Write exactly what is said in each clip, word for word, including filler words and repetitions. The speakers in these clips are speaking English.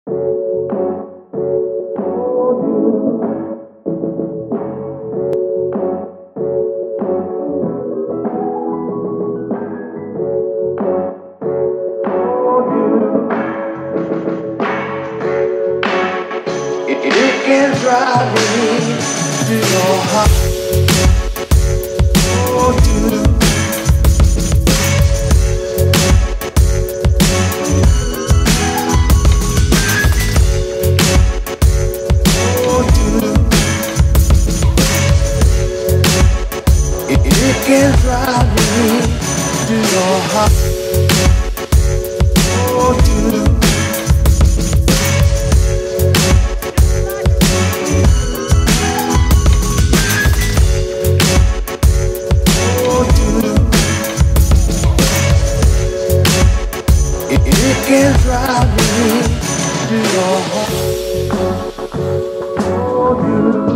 It can drive me to your heart. Oh, you. Oh, you. It, it can drive me to your heart. Oh, you. It can drive me to your heart. Oh, you.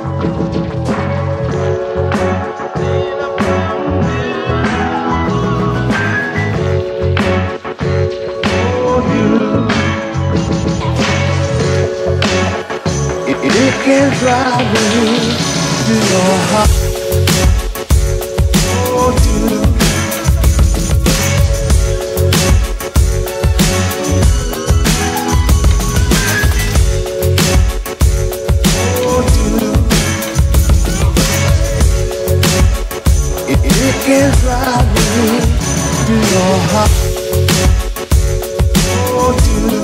Oh, you. It, it can drive me to your heart. Oh, you. It can drive me to your heart. Oh, you.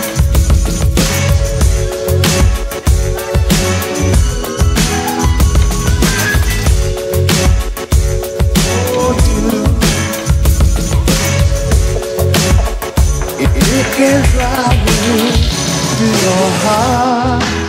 Oh, you. It, it can drive me to your heart.